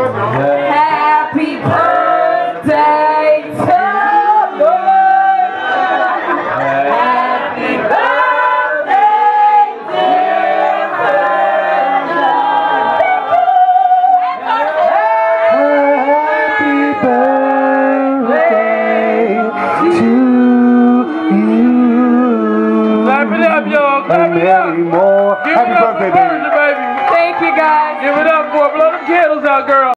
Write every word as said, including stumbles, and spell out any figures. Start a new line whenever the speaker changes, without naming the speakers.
Happy birthday to you. Happy birthday, dear Persia.
Happy birthday to you.
Clap it up, y'all. Clap it up.
More.
Give
Happy
it up
birthday,
for Persia, baby.
Thank you, guys.
Give it up, boy. Blow them candles out, girl.